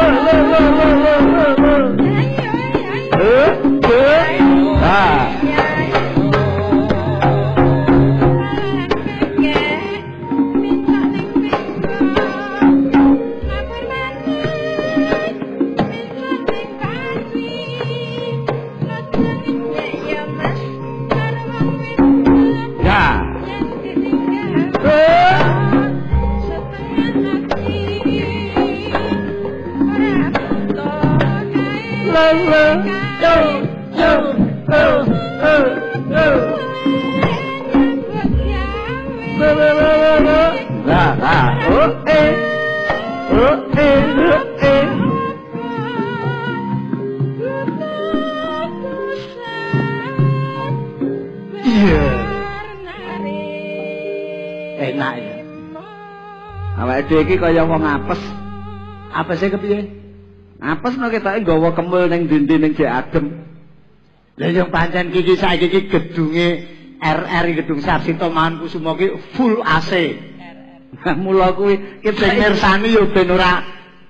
Enak ya. Awake dhewe iki kaya wong apes. Apese kepiye? Apes no ketoke nggawa kemul ning dindi ning jek adem. Lah yo pancen iki saiki iki gedunge RR gedung Sarsito Mangunkusumo ki full AC. Mula kuwi ki sing mirsani yo ben ora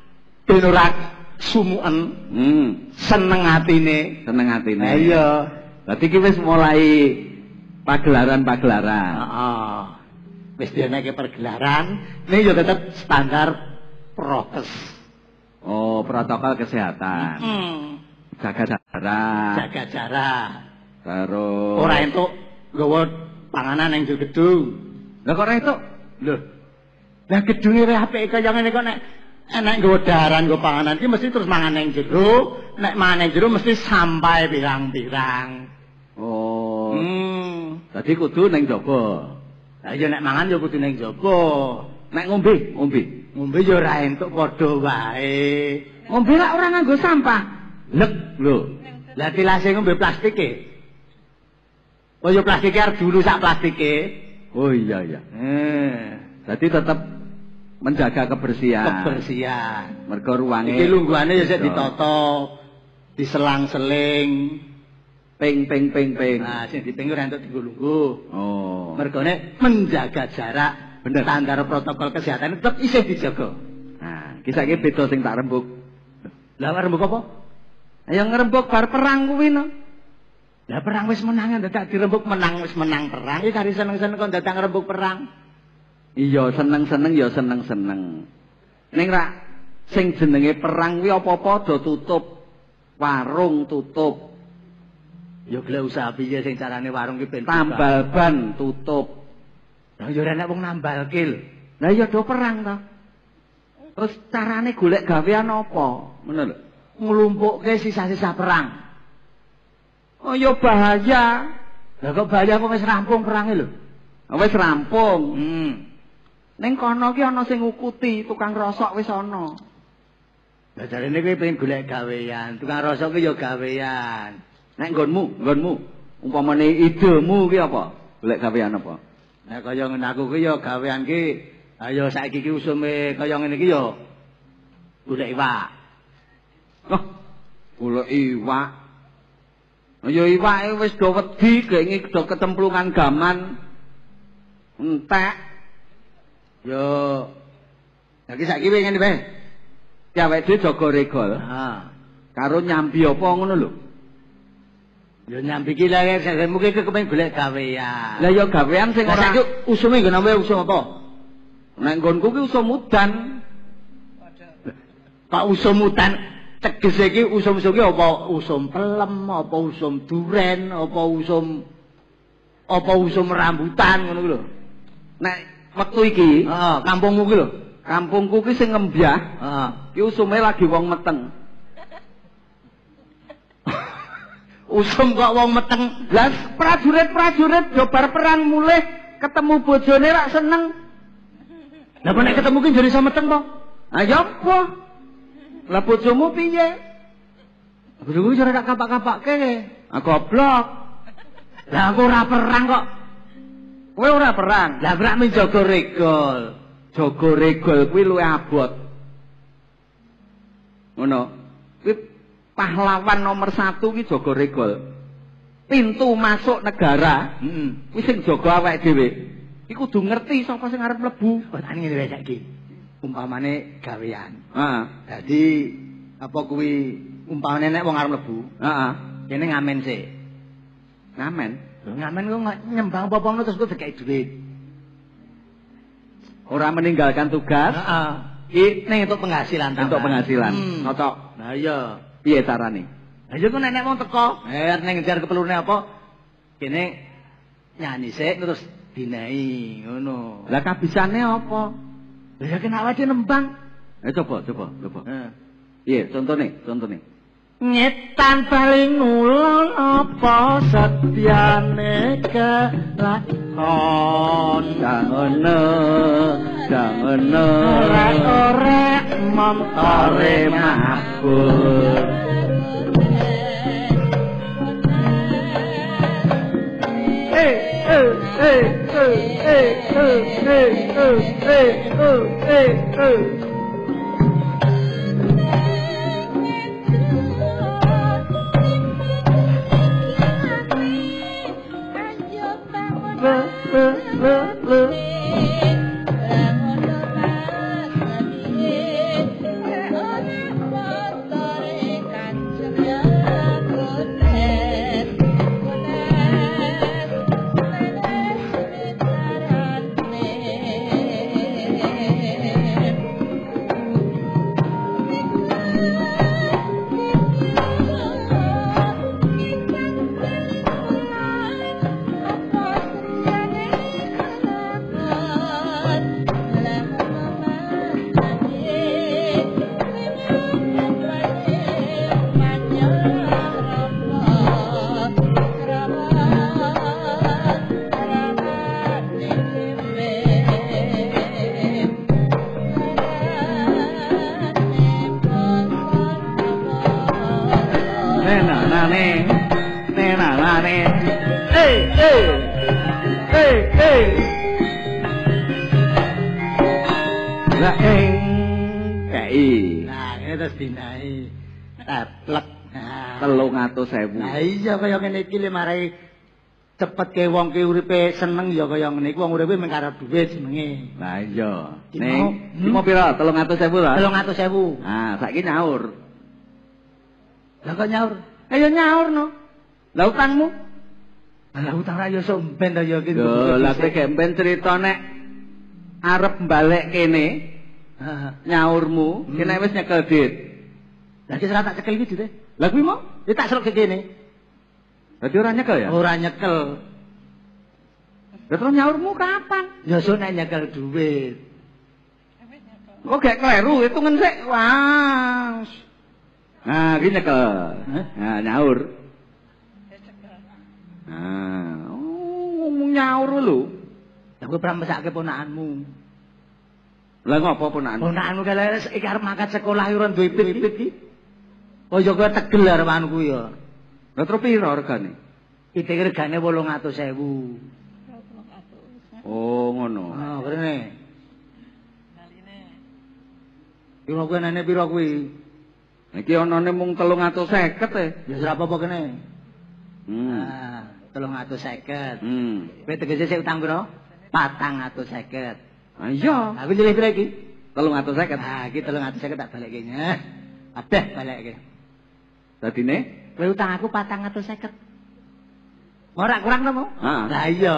sumuken. Seneng atine. Ha iya. Dadi ki wis mulai pagelaran-pagelaran. Heeh. Wis dianake pergelaran, ini yo tetep standar prokes. Oh, protokol kesehatan. Jaga jarak. Jaga jarak. Terus ora entuk nggawa panganan ning gedung. Lah kok ora entuk? Lho. Lah gedunge rek apik kaya ngene kok nek enek nggawa daharan nggawa panganan iki mesti terus mangan ning jero, nek mangan ning jero mesti sampai pirang-pirang. Oh. Dadi kudu ning jaba. Lah ya nek mangan ya kudu ning jaba. Nek ngombe, ngombe ya ora entuk padha wae. Ngombe lak ora nganggo sampah. Lek lho. Lah tilase ngombe plastike. Oh ya plastike arep dulu sak plastike. Oh iya iya. Dadi tetep menjaga kebersihan. Kebersihan. Mergo ruange iki lungguhane ya sik ditata, diselang-seling. Ping. Nah, sing diping ora entuk dienggo lungguh. Oh. Mergone menjaga jarak, bener. Standar protokol kesehatan tetep isih dijaga. Nah, iki saiki beda sing tak rembug. Lah rembug apa? Ya ngrembug bar perang kuwi no. Lah perang wis menang dadak dirembug menang wis menang perang. Iki kari seneng-seneng kok dadak ngrembug perang. Iya, seneng-seneng ya seneng-seneng. Ning ra sing jenenge perang kuwi apa-apa do tutup. Warung tutup. Ya gelem usaha piye sing carane warung ki ben tambal ban tutup. Lah ya ora nek wong nambal kil. Lah ya do perang to. Terus carane golek gawean apa? Ngono lho. Nglumpukke sisa-sisa perang. Oh ya bahaya. Lah kok bahaya kok wis rampung perange lho. Wis rampung. Ning kono ki ana sing ngukuti, tukang rosok wis ana. Lah jarene kowe pengen golek gawean, tukang rosok ki ya gawean. Nek nggonmu, umpamane idemu ki apa? Golek gawean apa? Nek kaya ngene aku ki ya gawean ki, ayo saiki ki usume kaya ngene ki ya golek iwak. Oh, golek iwak. Ya iwake wis do wedi, gek do ketemplungan gaman. Entek. Yo. Lagi saiki ngene wae. Ki awake dhewe jaga regol. Karo nyambi apa ngono lho. Ya nyambi ki lha mungkin kepen golek gawean. Lah ya gawean sing ora usume nggon apa usum apa? Nek nggonku ki usum udan. Pak usum udan tegese iki usum-usum ki apa usum pelem, apa usum duren, apa usum rambutan ngono lho. Nek wektu iki, kampungmu ki lho. Kampungku ki sing ngembyah, ki usume lagi wong meteng. Usum kok wong meteng. Lah prajurit-prajurit do bar perang mulih ketemu bojone rak seneng. Lah kok nek ketemu ki jare iso meteng to? Ah ya apa? Lah bojomu piye? Bojoku jare tak kapak-kapakke. Ah goblok. Lah aku ora perang kok. Kowe ora perang. Lah brak menjaga regol. Jaga regol kuwi luwih abot. Ngono. Kuwi pahlawan nomor 1 ki jaga regol. Pintu masuk negara, kuwi sing jaga awake dhewe. Iki kudu ngerti sapa sing arep mlebu. Petane ngene wae saiki. Umpamane gawean. Heeh. Dadi Apa kuwi umpamane nek wong arep mlebu? Heeh. Kene ngamen sik. Ngamen. Ngamen ku nyembang apa ngono terus ku dikai dhuwit. Ora meninggalkan tugas. Heeh. Iki ning untuk penghasilan tambahan. Untuk penghasilan. Ngotok. Nah iya. Piye carane? Lah iya ku nek wong teko, ning ngejar keperluane apa? Kene nyanyi sik terus dinai ngono. Lah kabisane apa? Lah ya kena awake nembang. Coba. Iya, contone. Ngetan paling ngulon apa setyane kelakon. Jangan Ora montore mabur. Lah kei. Nah, ngene terus dinai. Teplek. 300.000. Nah iya kaya ngene iki le marai cepet ke wong ki uripe seneng ya kaya ngene iki wong uripe mung karep dhuwit senenge. Lah iya. Ning mau pira? 300.000 ta? 300.000. Nah, saiki nyaur. Lah kok nyaur? Ayo nyaur no. Lah utangmu? Lah utang ra yo somben to ya iki. Lah kowe gemben crita nek arep balik kene. Nyaurmu, kene wis nyekel dit. Lah iki ora tak cekel iki dite. Lah kuwi mau? Ya tak selok ke kene. Dadi ora nyekel ya? Ora nyekel. Lah terus nyaurmu kapan? Ya sok nek nyekel dhuwit. Kok gak kleru hitungan sik. Wah. Nah, iki nyekel. Nah, nyaur. Nah, nyaur lho. Lah kowe pernah mesake ponakanmu. Lah ngopo ponakanmu? Ponakanmu kale iki arep mangkat sekolah ora duwe pipit iki. Oh ya kowe tegel arepanku ya. Lah terus piro regane? Iki regane 800.000. Oh, ngono. Ah, kene. Piro kuwi nene piro kuwi? Iki anane mung 350 e. Ya ora apa-apa kene. Ah, 350. Kowe tegese sik utang piro? 450. Ah iya. Aku nyilih piro iki? 350. Ah, iki 350 tak balekke. Kabeh balekke. Dadine kowe utang aku 450. Ora kurang to, Mo? Heeh. Lah iya.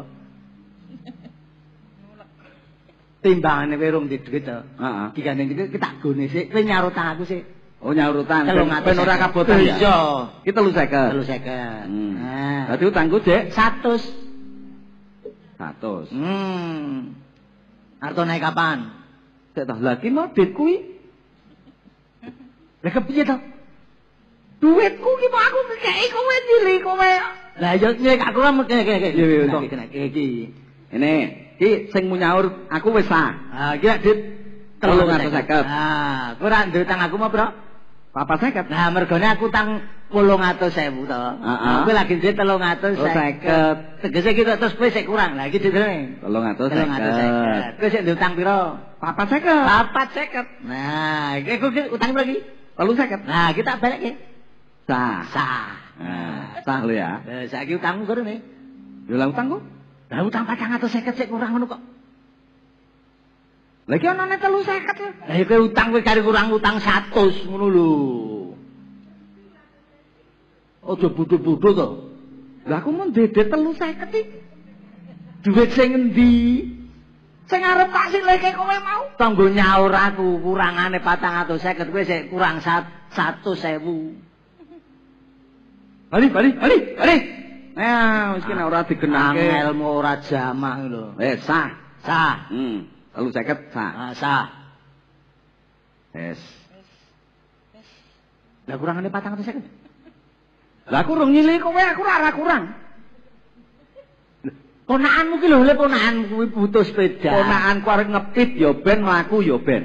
Timbangane kowe rung di dhuwit to. Heeh. Dikane iki tak gone sik, kowe nyaur utang aku sik. Oh, nyaur utang. Ben ora kabotan ya. Iya. Iki 350. 350. Nah, dadi utangku Dik 100. 100. Arto naik kapan? Sik ta, lha iki mau dit kuwi. Lah kepiye to? Duitku ki mau aku kekeki kowe nyilih kowe. Lah yo nyek aku kan kene. Iya, iki. Ini, iki sing nyaur aku wis sah. Ah, iki lak dit 350. Ah, kowe ra ndek utang aku mau piro? 450. Nah, mergone aku utang 800.000 to. Kowe lagi dit 350. Tegese iki terus kowe sik kurang. Lah iki ditene. 350. Kowe sik ndek utang piro? 450. 450. Nah, iki utang piro iki? 350. Nah, kita balekke. Sah. Sah. Nah, sah lho ya. Lah saiki utangmu kene. Yo lah utangku. Lah utang 450 sik kurang ngono kok. Lah iki anane 350 lho. Lah iki utang kowe kari kurang utang 100 ngono lho. Aja bodho-bodho to. Lah aku mun dedet 350 iki. Duit sing endi? Sing arep tak silihke kowe mau. Tanggo nyaur aku kurangane 450 kowe sik kurang 100.000. Bali. Wis kena ora digenake. Ilmu ora jamak lho. Sah. 350 sah. Sah. Wis. Lah kurangane 450. Lah aku rung nyili kowe aku ora kurang. Ponakanmu ki lho, ponakanmu kuwi butuh sepeda. Ponakanku arep ngepit ya ben mlaku ya ben.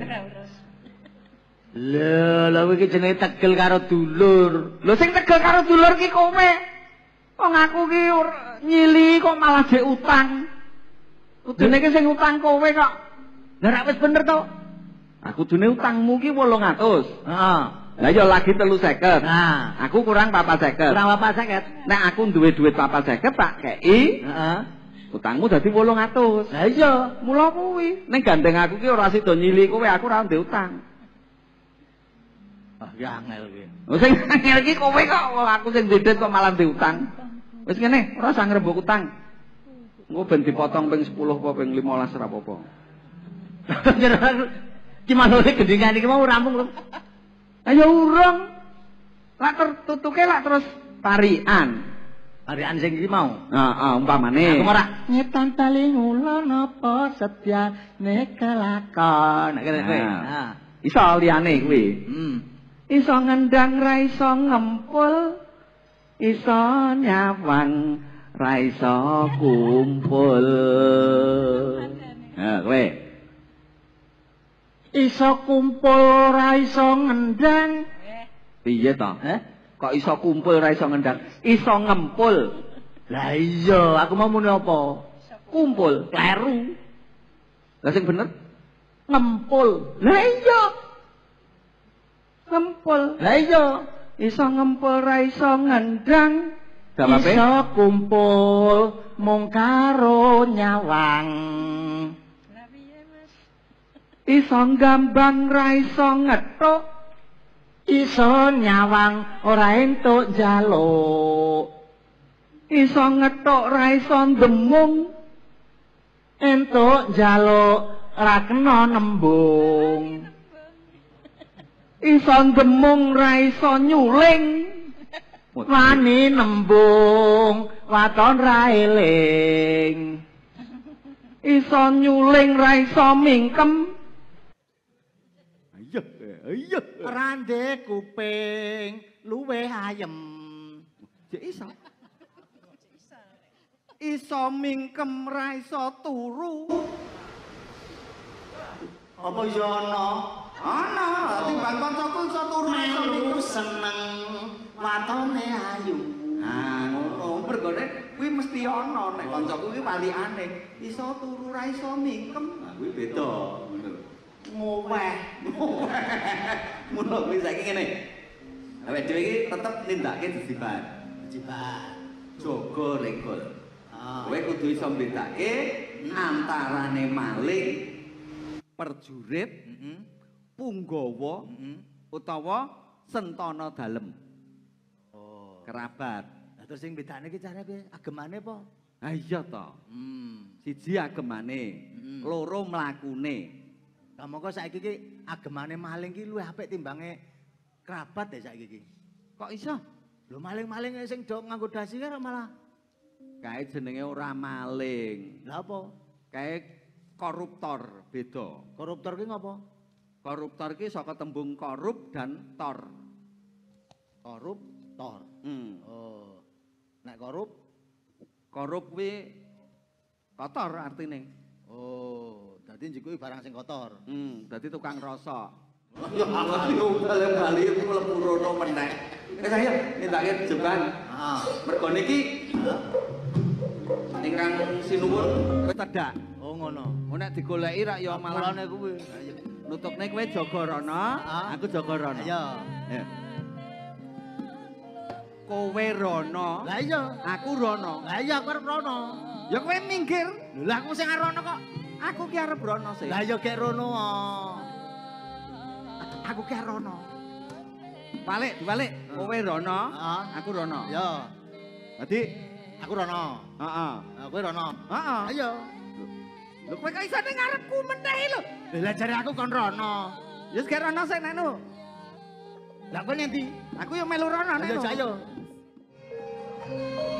Lha kowe iki jenenge tegel karo dulur. Lho sing tegel karo dulur ki kowe. Wong aku ki nyili kok malah dhek utang. Kudune ki sing utang kowe kok. Lah ra wis bener to? Aku kudune utangmu ki 800. Heeh. Lah ya lagi 350. Nah, aku kurang 450. Kurang 450. Nek aku duwe duit 450 tak kei. Heeh. Utangmu dadi 800. Lah iya, mula kuwi. Ning gandeng aku ki ora sida nyili kowe, aku ora ndek utang. Ah, ya angel ki. Oh sing angel ki kowe kok, aku sing dedet kok malah ndek utang. Wis ngene, ora usah ngrembug utang. Engko ben dipotong ping 10 apa ping 15 ora apa-apa. Ki manole gendingan iki mau rampung lho. Ayo urung. Lak tertutuke lak terus tarian. Tarian sing iki mau. Heeh, umpamane. Aku ora nyetan tali ngulon apa setyane kelakon. Nek kene kowe. Nah, iso liyane kuwi. Iso ngendang ra iso ngempul. Iso nyawang ra iso kumpul. Nah, kowe. Iso kumpul ra iso ngendang. Piye to? Kok iso kumpul ra iso ngendang? Iso ngempul. Lah iya, aku mau muni apa? Kumpul, kleru. Lah sing bener ngempul. Lah iya. Ngempul. Lah iya, iso ngempul ra iso ngendang. Iso kumpul mung karo nyawang. Lah piye, Mas? Iso gambang ra iso ngethuk. Iso nyawang ora entuk njaluk. Iso ngethuk ra iso ndemung. Entuk njaluk ora kena nembung. Iso ndemung ra iso nyuling. Wani nembung waton ra eling. Iso nyuling ra iso mingkem. Iya. Randhe kuping luwih ayem. Jek iso. Iso mingkem ra iso turu. Apa ya ana? Ana, timbang kancaku iso turu Melu seneng watone ayu. Nah, ngono. Mergone kuwi mesti ana nek kancaku kuwi walikane. Iso turu ra iso mingkem. Nah, kuwi beda. Ngoweh. Mula kuwi saiki ngene. Awake dhewe iki tetep nindakake dijibat. Jibat. Jaga regol. Kowe kudu iso mbedakake antarane maling, perjurit, punggawa, utawa sentana dalem. Oh, kerabat. Lah terus sing bedane iki carane piye? Agemane apa? Ha iya to. Siji agemane, loro mlakune. Lah mongko saiki iki agemane maling ki luwih apik timbange kerabat ya saiki iki. Kok iso? Lho maling-maling sing do nganggo dasi karo malah kae jenenge ora maling. Lah apa? Kae koruptor, beda. Koruptor ki ngopo? Koruptor ki saka tembung korup dan tor. Korup, tor. Oh. Nek korup kuwi kotor artine. Oh, dadi njikuki barang sing kotor. Dadi tukang rasa. Ya aku bali-bali iku mlebu rono meneh. Saya nindakake jeban. Heeh. Mergo niki ning Kang Sinuwun kowe cedak. Oh ngono. Nek digoleki rak ya malah mulane kuwi. Nutupne kowe jaga rono, aku jaga rono. Iya. Kowe rono. Lah iya, aku rono. Lah iya aku arep rono. Ya kowe minggir. Lah aku sing arep rono kok. Aku ki arep rono sih. Lah ya gek rono. Aku ki rono. Dibalik. Kowe rono, aku rono. Ya. Dadi aku rono. Heeh. Kowe rono. Heeh. Ayo. Lho kowe kok isane ngarepku meneh lho. Lah jare aku kon rono. Ya wis gek rono sik nek nu. Lah kowe ngendi? Aku yo melu rono nek. Ayo.